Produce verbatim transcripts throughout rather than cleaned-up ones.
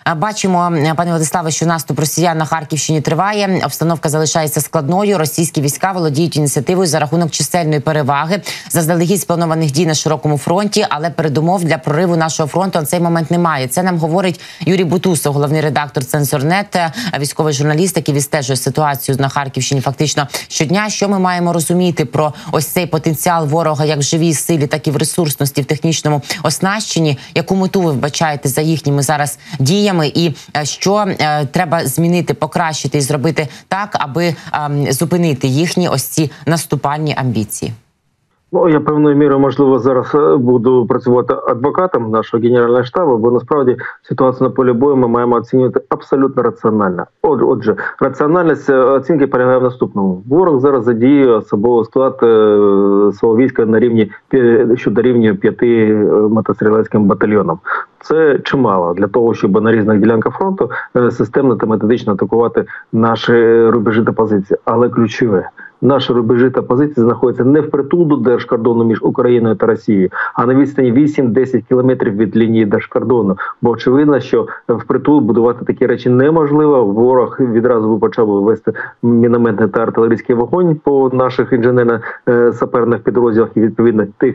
Бачимо, пане Владиславе, що наступ росіян на Харківщині триває. Обстановка залишається складною. Російські війська володіють ініціативою за рахунок чисельної переваги, заздалегідь спланованих дій на широкому фронті, але передумов для прориву нашого фронту на цей момент немає. Це нам говорить Юрій Бутусов, головний редактор «Цензорнет», військовий журналіст, який відстежує ситуацію на Харківщині фактично щодня. Що ми маємо розуміти про ось цей потенціал ворога як в живій силі, так і в ресурсності, в технічному оснащенні? Яку мету ви вбачаєте за їхніми зараз діями? І що е, треба змінити, покращити і зробити так, аби е, зупинити їхні ось ці наступальні амбіції? Ну, я певною мірою, можливо, зараз буду працювати адвокатом нашого Генерального штабу, бо насправді ситуацію на полі бою ми маємо оцінювати абсолютно раціонально. Отже, раціональність оцінки полягає в наступному. Ворог зараз задіює особовий склад свого війська на рівні, що дорівнює п'яти мотострілецьким батальйонам. Це чимало для того, щоб на різних ділянках фронту системно та методично атакувати наші рубежі та позиції. Але ключове, наші рубежі та позиції знаходяться не впритул до держкордону між Україною та Росією, а на відстані вісім-десять кілометрів від лінії держкордону. Бо очевидно, що впритул будувати такі речі неможливо. Ворог відразу почав вести мінометний та артилерійський вогонь по наших інженерно-саперних підрозділах і відповідно тих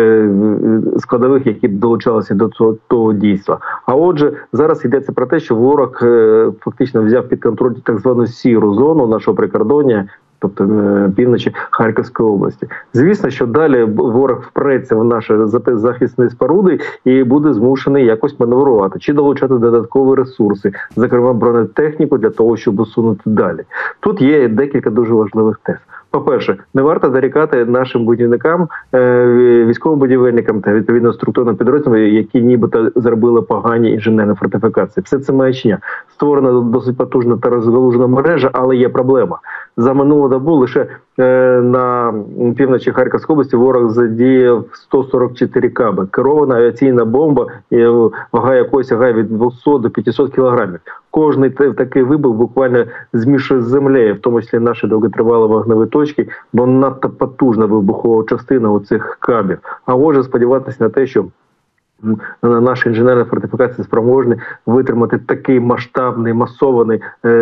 складових, які долучалися до цього того дійства. А отже, зараз йдеться про те, що ворог фактично взяв під контроль так звану сіру зону нашого прикордоння, тобто півночі Харківської області. Звісно, що далі ворог впреться в наші захисні споруди і буде змушений якось маневрувати, чи долучати додаткові ресурси, зокрема бронетехніку, для того, щоб усунути далі. Тут є декілька дуже важливих тез. По-перше, не варто дорікати нашим будівникам, військовим будівельникам та відповідно структурним підрозділам, які нібито зробили погані інженерні фортифікації. Все це маячня. Створена досить потужна та розгалужена мережа, але є проблема. За минулу добу лише на півночі Харківської області ворог задіяв сто сорок чотири каби. Керована авіаційна бомба, вага якої сягає від двохсот до п'ятисот кілограмів. Кожний такий вибух буквально змішує з землею, в тому числі наші довготривалі вогневі точки, бо надто потужна вибухова частина у цих кабів. А отже, сподіватися на те, що наші інженерні фортифікації спроможні витримати такий масштабний, масований е,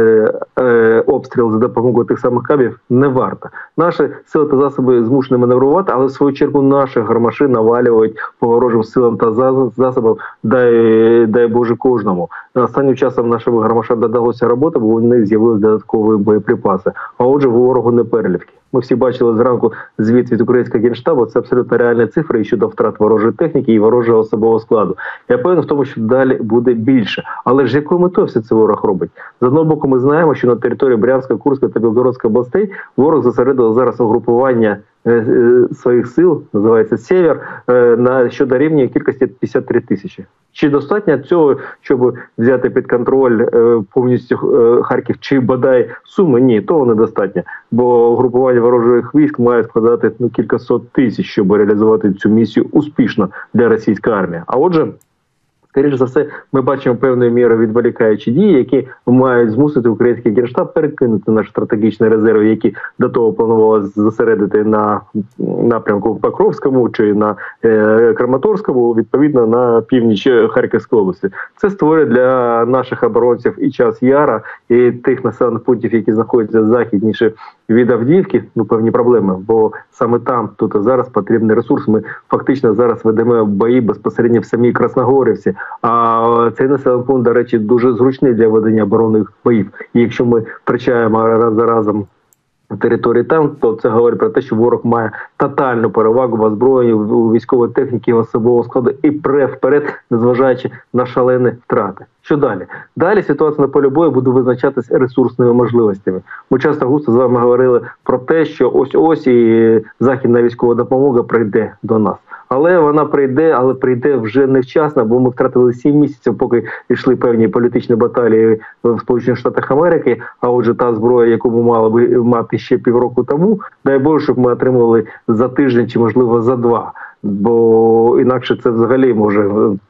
е, обстріл за допомогою тих самих кабів, не варто. Наші сили та засоби змушені маневрувати, але в свою чергу наші гармаші навалюють по ворожим силам та засобам, дай, дай Боже, кожному. Останнім часом нашим гармашам додалося роботи, бо у них з'явилися додаткові боєприпаси. А отже, ворогу не перелівки. Ми всі бачили зранку звіт від українського Генштабу, це абсолютно реальні цифри щодо втрат ворожої техніки і ворожого особового складу. Я певен в тому, що далі буде більше. Але ж якою метою все це ворог робить? З одного боку, ми знаємо, що на території Брянської, Курської та Білгородської областей ворог зосередив зараз угрупування своїх сил, називається «Сєвєр», на що дорівнює кількості п'ятдесят три тисячі. Чи достатньо цього, щоб взяти під контроль повністю Харків, чи бодай Суми? Ні, того недостатньо. Бо групування ворожих військ має складати ну, кількасот тисяч, щоб реалізувати цю місію успішно для російської армії. А отже, скоріше за все, ми бачимо певною мірою відволікаючі дії, які мають змусити український Генштаб перекинути наші стратегічні резерви, які до того планувалося зосередити на напрямку в Покровському чи на е, Краматорському, відповідно на північ Харківської області. Це створює для наших оборонців і час Яра, і тих населених пунктів, які знаходяться західніше від Авдіївки, ну, певні проблеми, бо саме там, тут і зараз потрібний ресурс. Ми фактично зараз ведемо бої безпосередньо в самій Красногорівці, а цей населений пункт, до речі, дуже зручний для ведення оборонних боїв. І якщо ми втрачаємо раз за разом території там, то це говорить про те, що ворог має тотальну перевагу в озброєнні, у військової техніки, особового складу і пре вперед, незважаючи на шалені втрати. Що далі? Далі ситуація на полі бою буде визначатися ресурсними можливостями. Ми часто густо з вами говорили про те, що ось-ось і західна військова допомога прийде до нас. Але вона прийде, але прийде вже невчасно, бо ми втратили сім місяців, поки йшли певні політичні баталії в Сполучених Штатах Америки, а отже та зброя, яку ми мали би мати ще півроку тому, дай Боже, щоб ми отримали за тиждень чи, можливо, за два. Бо інакше це взагалі може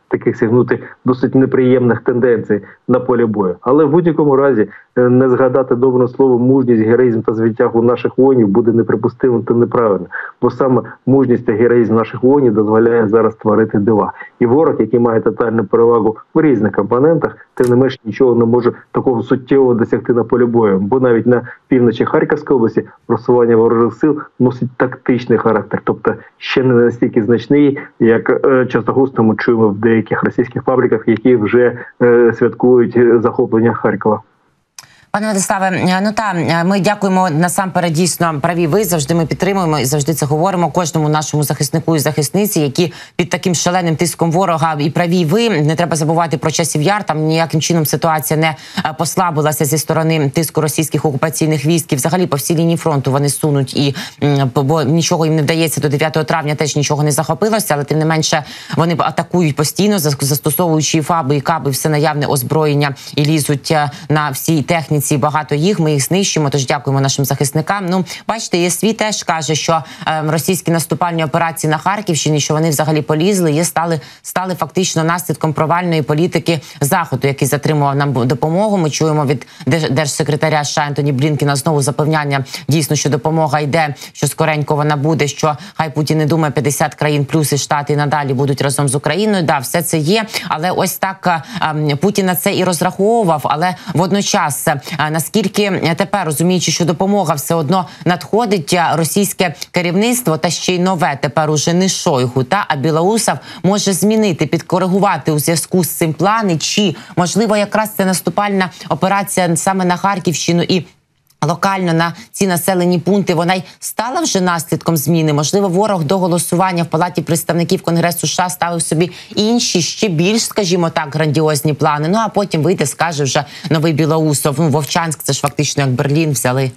таких сягнути досить неприємних тенденцій на полі бою. Але в будь-якому разі не згадати добре слово мужність, героїзм та звитягу наших воїнів буде неприпустимим та неправильно. Бо саме мужність та героїзм наших воїнів дозволяє зараз творити дива. І ворог, який має тотальну перевагу в різних компонентах, тим не менш нічого не може такого суттєвого досягти на полі бою. Бо навіть на півночі Харківської області просування ворожих сил носить тактичний характер, тобто ще не настільки значний, як е, часто густо ми чуємо в деяких російських фабриках, які вже е, святкують захоплення Харкова. Пане Владиславе, ну та ми дякуємо насамперед, дійсно праві ви, завжди ми підтримуємо і завжди це говоримо кожному нашому захиснику і захисниці, які під таким шаленим тиском ворога, і праві ви, не треба забувати про часів яр, там ніяким чином ситуація не послабилася зі сторони тиску російських окупаційних військ, і взагалі по всій лінії фронту вони сунуть, і бо нічого їм не вдається, до дев'ятого травня теж нічого не захопилося, але тим не менше вони атакують постійно, застосовуючи і фаби, і каби, все наявне озброєння, і лізуть на всій техніці. Багато їх, ми їх знищимо, тож дякуємо нашим захисникам. Ну, бачите, ЄСВІ теж каже, що е, російські наступальні операції на Харківщині, що вони взагалі полізли, є стали, стали фактично наслідком провальної політики Заходу, який затримував нам допомогу. Ми чуємо від держсекретаря США Ентоні Блінкена знову запевняння, дійсно, що допомога йде, що скоренько вона буде, що хай Путін не думає, п'ятдесят країн плюс і Штати і надалі будуть разом з Україною. Да, все це є, але ось так е, Путін на це і розраховував, але водночас наскільки тепер, розуміючи, що допомога все одно надходить, російське керівництво, та ще й нове, тепер уже не Шойгу, та, а Білоусов, може змінити, підкоригувати у зв'язку з цим плани, чи, можливо, якраз це наступальна операція саме на Харківщину і локально на ці населені пункти, вона й стала вже наслідком зміни. Можливо, ворог до голосування в Палаті представників Конгресу США ставив собі інші, ще більш, скажімо так, грандіозні плани. Ну, а потім вийде, скаже вже новий Білоусов. Ну, Вовчанськ, це ж фактично як Берлін взяли.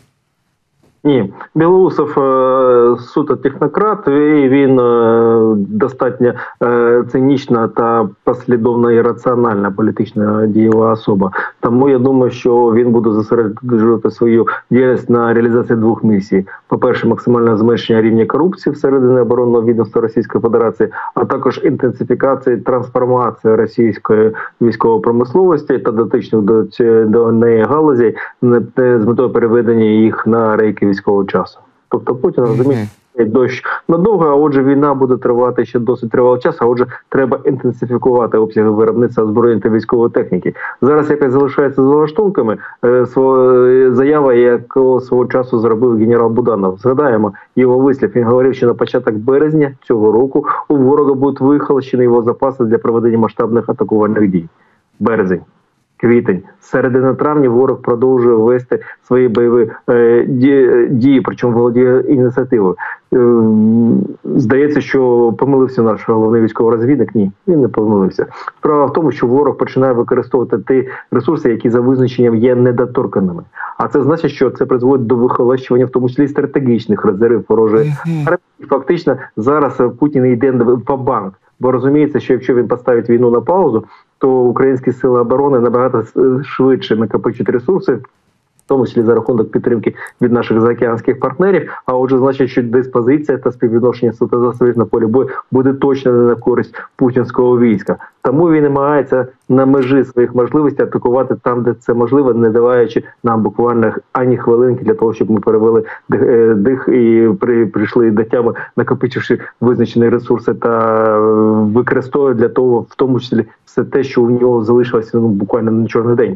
Ні, Білоусов е, суто технократ, і він е, достатньо е, цинічна та послідовна і раціональна політична дієва особа. Тому я думаю, що він буде зосереджувати свою діяльність на реалізації двох місій. По-перше, максимальне зменшення рівня корупції всередині оборонного відомства Російської Федерації, а також інтенсифікації трансформації російської військової промисловості та дотичних до, до неї галузей з метою переведення їх на рейки військового часу. Тобто Путін розуміє, що дощ надовго, а отже війна буде тривати ще досить тривалий час, а отже треба інтенсифікувати обсяги виробництва озброєння та військової техніки. Зараз якось залишається за лаштунками заява, яку свого часу зробив генерал Буданов. Згадаємо його вислів. Він говорив, що на початок березня цього року у ворога будуть вихолощені його запаси для проведення масштабних атакувальних дій. Березень. Квітень. З середини травня ворог продовжує вести свої бойові е, дії, дії, причому володіє ініціативою. Е, здається, що помилився наш головний військовий розвідник. Ні, він не помилився. Справа в тому, що ворог починає використовувати ті ресурси, які за визначенням є недоторканими. А це значить, що це призводить до вихолощування, в тому числі стратегічних резервів ворожої. Mm-hmm. Фактично, зараз Путін йде по банк. Бо розуміється, що якщо він поставить війну на паузу, то українські сили оборони набагато швидше накопичать ресурси, в тому числі за рахунок підтримки від наших заокеанських партнерів, а отже, значить, що диспозиція та співвідношення сил та засобів на полі бою буде точно не на користь путінського війська. Тому він намагається на межі своїх можливостей атакувати там, де це можливо, не даваючи нам буквально ані хвилинки для того, щоб ми перевели дих і при, прийшли до тями, накопичивши визначені ресурси та використовує для того, в тому числі, все те, що у нього залишилося ну, буквально на чорний день.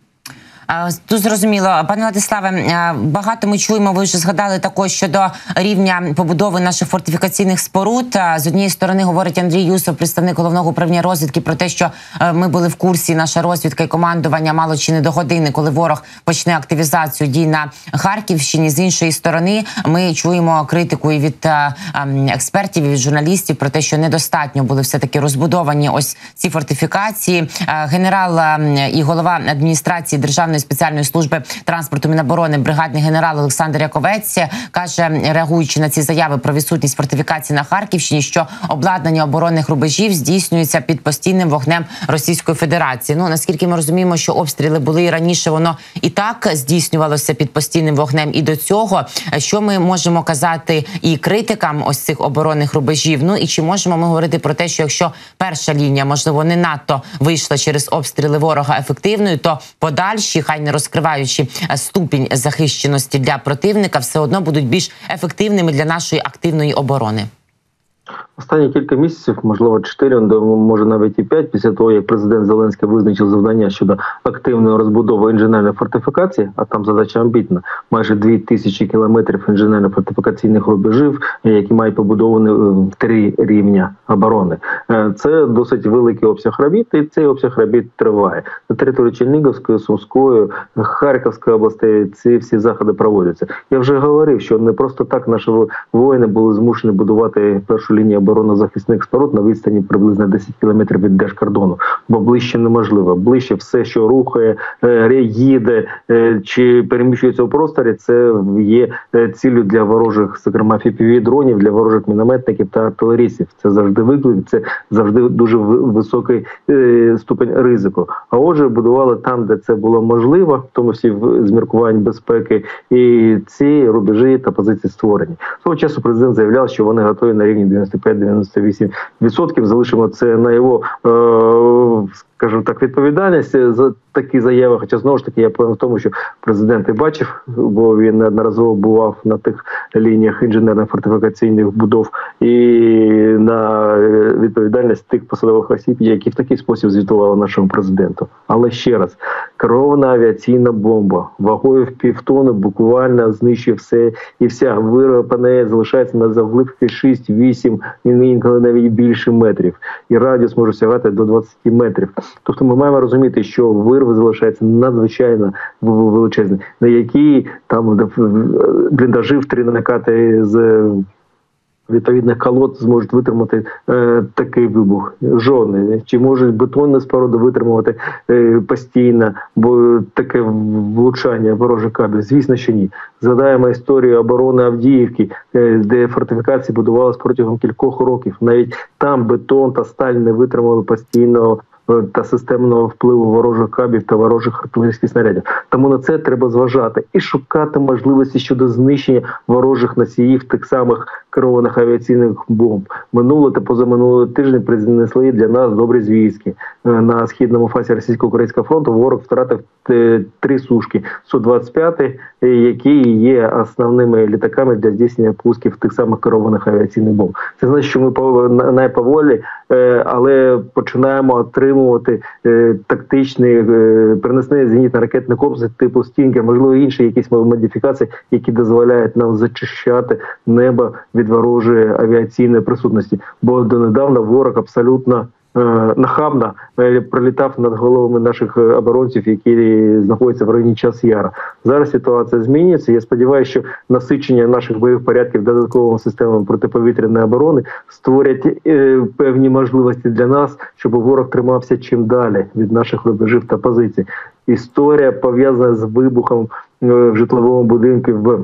Тут зрозуміло. Пане Владиславе, багато ми чуємо, ви вже згадали також щодо рівня побудови наших фортифікаційних споруд. З однієї сторони говорить Андрій Юсов, представник Головного управління розвідки, про те, що ми були в курсі, наша розвідка і командування мало чи не до години, коли ворог почне активізацію дій на Харківщині. З іншої сторони, ми чуємо критику і від експертів, і від журналістів про те, що недостатньо були все-таки розбудовані ось ці фортифікації. Генерал і голова адміністрації Державної Державної спеціальної служби транспорту Міноборони бригадний генерал Олександр Яковець каже, реагуючи на ці заяви про відсутність фортифікації на Харківщині, що обладнання оборонних рубежів здійснюється під постійним вогнем Російської Федерації. Ну, наскільки ми розуміємо, що обстріли були і раніше, воно і так здійснювалося під постійним вогнем і до цього. Що ми можемо казати і критикам ось цих оборонних рубежів? Ну і чи можемо ми говорити про те, що якщо перша лінія, можливо, не надто вийшла через обстріли ворога ефективною, то подальші, хай не розкриваючи ступінь захищеності для противника, все одно будуть більш ефективними для нашої активної оборони? Останні кілька місяців, можливо, чотири, може навіть і п'ять, після того, як президент Зеленський визначив завдання щодо активної розбудови інженерної фортифікації, а там задача амбітна, майже дві тисячі кілометрів інженерно-фортифікаційних рубежів, які мають побудовані в три рівня оборони. Це досить великий обсяг робіт, і цей обсяг робіт триває. На території Чернігівської, Сумської, Харківської областей ці всі заходи проводяться. Я вже говорив, що не просто так наші воїни були змушені будувати першу лінію оборонно-захисних споруд на відстані приблизно десять кілометрів від держкордону, бо ближче неможливо. Ближче все, що рухає, їде чи переміщується у просторі, це є ціллю для ворожих, зокрема, еф пі ві-дронів, для ворожих мінометників та артилерістів. Це завжди виклик, це завжди дуже високий ступень ризику. А отже, будували там, де це було можливо, в тому всі з міркувань безпеки, і ці рубежі та позиції створені. Свого часу президент заявляв, що вони готові на рівні дев'яносто п'ять - дев'яносто вісім відсотків. Залишимо це на його, е, скажімо так, відповідальність за такі заяви. Хоча, знову ж таки, я певен в тому, що президент і бачив, бо він неодноразово бував на тих лініях інженерно-фортифікаційних будов, і на відповідальність тих посадових осіб, які в такий спосіб звітували нашому президенту. Але ще раз, керована авіаційна бомба вагою в півтони буквально знищує все і вся. Вирва по неї залишається на завглибки шість-вісім, інколи навіть більше метрів. І радіус може сягати до двадцяти метрів. Тобто ми маємо розуміти, що вирви залишаються надзвичайно величезні, на які там бліндажі в три накати з відповідних колод зможуть витримати е, такий вибух. Жодний. Чи можуть бетонні споруди витримувати е, постійно, бо таке влучання ворожих кабелів? Звісно, що ні. Згадаємо історію оборони Авдіївки, е, де фортифікації будувалися протягом кількох років. Навіть там бетон та сталь не витримали постійного та системного впливу ворожих кабів та ворожих артилерійських снарядів. Тому на це треба зважати і шукати можливості щодо знищення ворожих носіїв тих самих керованих авіаційних бомб. Минуло та позаминулого тижня принесли для нас добрі звістки. На східному фасі російсько-українського фронту ворог втратив три сушки Су двадцять п'ять, які є основними літаками для здійснення пусків тих самих керованих авіаційних бомб. Це значить, що ми найповолі, але починаємо отримувати тактичні переносні зенітно-ракетні комплекси типу «Стінгер», можливо, інші якісь модифікації, які дозволяють нам зачищати небо від ворожої авіаційної присутності. Бо донедавна ворог абсолютно нахабно пролітав над головами наших оборонців, які знаходяться в районі Час-Яра. Зараз ситуація змінюється. Я сподіваюся, що насичення наших бойових порядків додатковими системами протиповітряної оборони створять певні можливості для нас, щоб ворог тримався чим далі від наших рубежів та позицій. Історія пов'язана з вибухом в житловому будинку в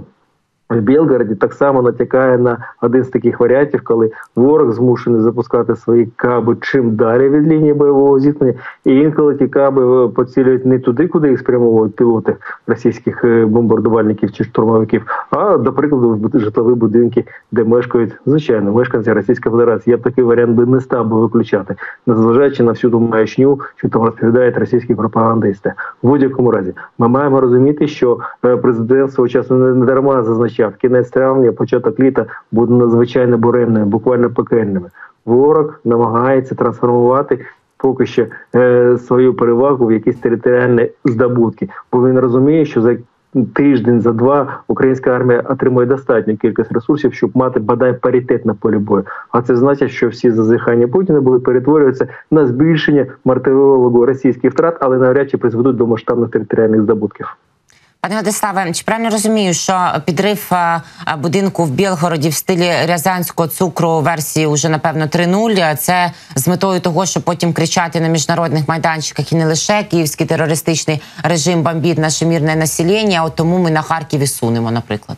В Білгороді так само натякає на один з таких варіантів, коли ворог змушений запускати свої каби чим далі від лінії бойового зіткнення, і інколи ті каби поцілюють не туди, куди їх спрямовують пілоти російських бомбардувальників чи штурмовиків, а, до прикладу, в житлові будинки, де мешкають, звичайно, мешканці Російської Федерації. Я б такий варіант би не став би виключати, незважаючи на всю ту маячню, що там розповідають російські пропагандисти. В будь-якому разі, ми маємо розуміти, що президент свого часу не дарма зазначав, кінець травня, початок літа буде надзвичайно буремними, буквально пекельними. Ворог намагається трансформувати поки що е, свою перевагу в якісь територіальні здобутки, бо він розуміє, що за тиждень, за два українська армія отримує достатню кількість ресурсів, щоб мати бодай паритет на полі бою. А це значить, що всі зазіхання Путіна будуть перетворюватися на збільшення мартирологу російських втрат, але навряд чи призведуть до масштабних територіальних здобутків. Пане Владиславе, чи правильно розумію, що підрив будинку в Білгороді в стилі рязанського цукру версії вже, напевно, три нуль, це з метою того, щоб потім кричати на міжнародних майданчиках і не лише київський терористичний режим бомбить наше мирне населення, от тому ми на Харків і сунемо, наприклад?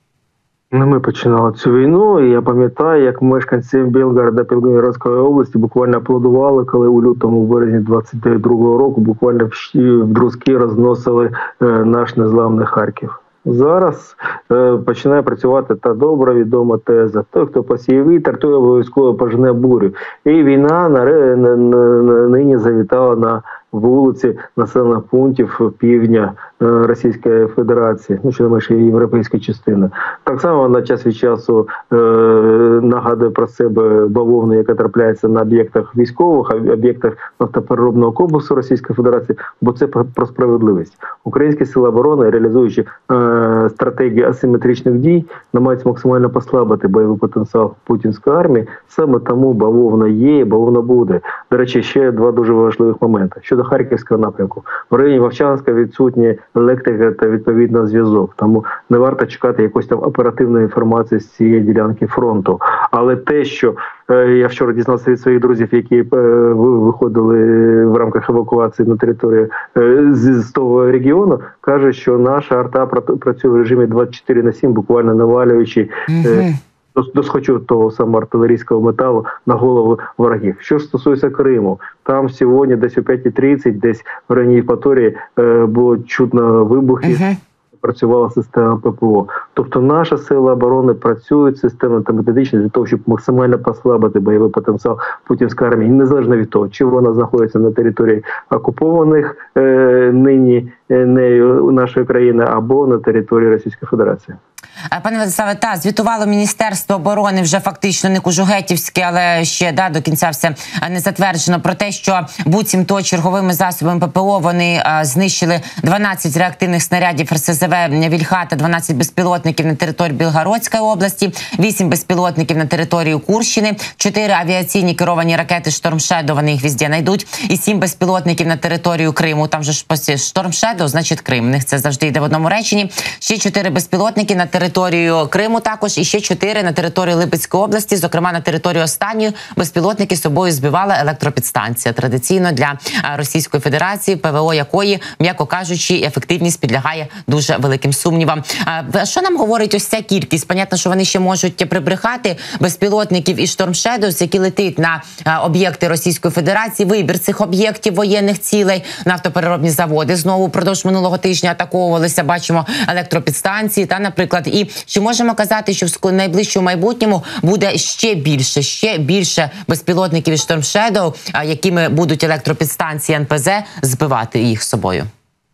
Ну, ми починали цю війну, і я пам'ятаю, як мешканці Білгорода, Білгородської області буквально аплодували, коли у лютому, березні двадцять другого року буквально в друзки розносили наш незламний Харків. Зараз е, починає працювати та добра відома теза. Той, хто посіє вітер, той обов'язково пожне бурю. І війна на, на, на, на, нині завітала на вулиці населених пунктів півдня е, Російської Федерації, ну, що найменше європейська частина. Так само на час від часу е, нагадує про себе бавовна, яка трапляється на об'єктах військових, об'єктах нафтопереробного комплексу Російської Федерації, бо це про, про справедливість. Українські сили оборони, реалізуючи е, стратегію асиметричних дій, намагаються максимально послабити бойовий потенціал путінської армії. Саме тому бавовна є і бавовна буде. До речі, ще два дуже важливих моменти. Щодо Харківського напрямку. В районі Вовчанська відсутні електрика та відповідно зв'язок. Тому не варто чекати якоїсь там оперативної інформації з цієї ділянки фронту. Але те, що е, я вчора дізнався від своїх друзів, які е, виходили в рамках евакуації на територію е, з, з того регіону, каже, що наша арта працює в режимі двадцять чотири на сім, буквально навалюючи е, досхочу того самого артилерійського металу на голову ворогів. Що ж стосується Криму, там сьогодні десь о п'ятій тридцять, десь в районі Євпаторії е, було чутно вибухи, uh-huh. працювала система ППО. Тобто наша сила оборони працюють системно та методично для того, щоб максимально послабити бойовий потенціал путінської армії, незалежно від того, чи вона знаходиться на території окупованих е, нині е, нею нашої країни або на території Російської Федерації. Пане Владиславе, та звітувало Міністерство оборони вже фактично не кужугетівське, але ще да, до кінця все не затверджено, про те, що буцімто черговими засобами ППО вони а, знищили дванадцять реактивних снарядів ер ес зе ве «Вільха» та дванадцять безпілотників на території Білгородської області, вісім безпілотників на території Курщини, чотири авіаційні керовані ракети «Шторм Шедоу», вони їх везде знайдуть, і сім безпілотників на територію Криму. Там же ж «Шторм Шедоу», значить Крим. В них це завжди йде в одному реченні. Ще чотири безпілотники на територію територію Криму також, і ще чотири на територію Липецької області, зокрема на територію останньої безпілотники з собою збивала електропідстанція. Традиційно для Російської Федерації, ПВО якої, м'яко кажучи, ефективність підлягає дуже великим сумнівам. Що нам говорить ось ця кількість? Понятно, що вони ще можуть прибрехати безпілотників і «Шторм Шедоу», які летить на об'єкти Російської Федерації, вибір цих об'єктів воєнних цілей, нафтопереробні заводи знову впродовж минулого тижня атаковувалися, бачимо електропідстанції та, наприклад, і чи можемо казати, що в найближчому майбутньому буде ще більше, ще більше безпілотників із «Шторм Шедоу», якими будуть електропідстанції ен пе зе збивати їх з собою?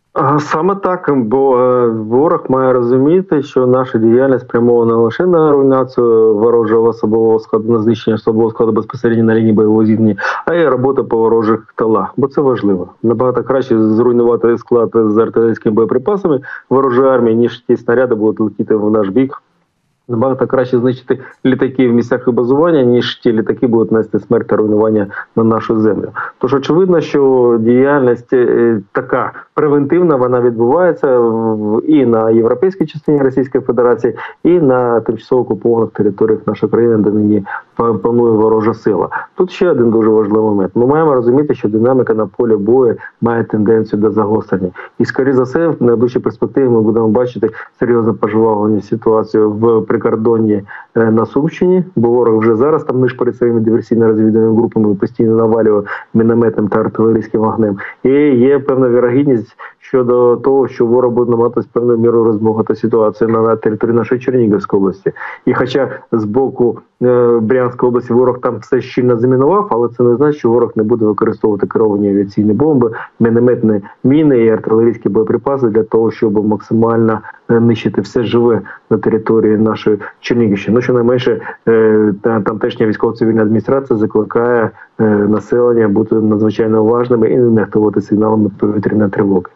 Саме так, бо ворог має розуміти, що наша діяльність спрямована не лише на руйнацію ворожого особового складу, на знищення особового складу безпосередньо на лінії бойового зіткнення, а й робота по ворожих тилах, бо це важливо. Набагато краще зруйнувати склад з артилерійськими боєприпасами ворожої армії, ніж ті снаряди будуть летіти в наш бік. Набагато краще знищити літаки в місцях їх базування, ніж ті літаки будуть нести смерть та руйнування на нашу землю. Тож очевидно, що діяльність така превентивна, вона відбувається і на європейській частині Російської Федерації, і на тимчасово окупованих територіях нашої країни, де нині панує ворожа сила. Тут ще один дуже важливий момент. Ми маємо розуміти, що динаміка на полі бою має тенденцію до загострення. І, скоріше за все, в найближчій перспективі ми будемо бачити серйозне пожвавлення ситуації в прикордонні на Сумщині, бо ворог вже зараз там нишпорить своїми диверсійно-розвідувальними групами, постійно навалює мінометом та артилерійським вогнем. І є певна вірогідність щодо того, що ворог буде намагатися певною мірою розмогати ситуацію на, на території нашої Чернігівської області. І хоча з боку е, Брянської області ворог там все щільно замінував, але це не значить, що ворог не буде використовувати керовані авіаційні бомби, мінометні міни і артилерійські боєприпаси для того, щоб максимально е, нищити все живе на території нашої Чернігівщини. Ну, щонайменше е, тамтешня військово-цивільна адміністрація закликає е, населення бути надзвичайно уважними і не нехтувати сигналами повітряної тривоги.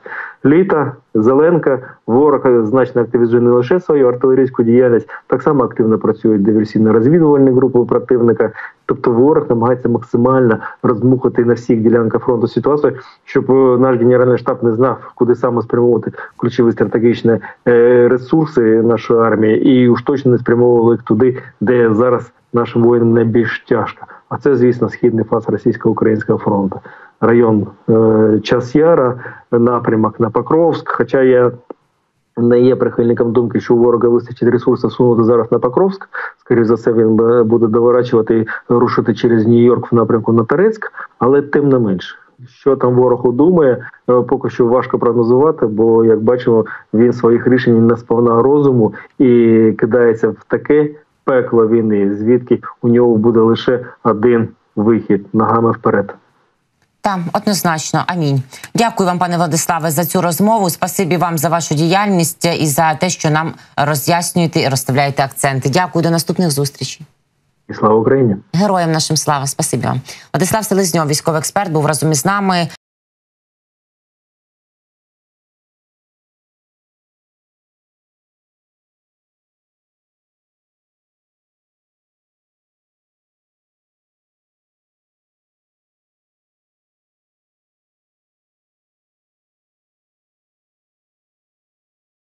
літа, Зеленка, ворог значно активізує не лише свою артилерійську діяльність, так само активно працюють диверсійно-розвідувальні групи противника. Тобто ворог намагається максимально роздмухати на всіх ділянках фронту ситуацію, щоб наш Генеральний штаб не знав, куди саме спрямовувати ключові стратегічні ресурси нашої армії, і уж точно не спрямовували їх туди, де зараз нашим воїнам найбільш тяжко. А це, звісно, східний фас російсько-українського фронту. Район е, Час-Яра, напрямок на Покровськ, хоча я не є прихильником думки, що у ворога вистачить ресурсів сунути зараз на Покровськ. Скоріше за все, він буде доворачувати і рушити через Нью-Йорк в напрямку на Торецьк, але тим не менше. Що там ворог думає, поки що важко прогнозувати, бо, як бачимо, він своїх рішень не сповна розуму і кидається в таке пекло війни, звідки у нього буде лише один вихід – ногами вперед. Так, однозначно. Амінь. Дякую вам, пане Владиславе, за цю розмову. Спасибі вам за вашу діяльність і за те, що нам роз'яснюєте і розставляєте акценти. Дякую, до наступних зустрічей. І слава Україні! Героям нашим слава. Спасибі вам. Владислав Селезньов, військовий експерт, був разом із нами.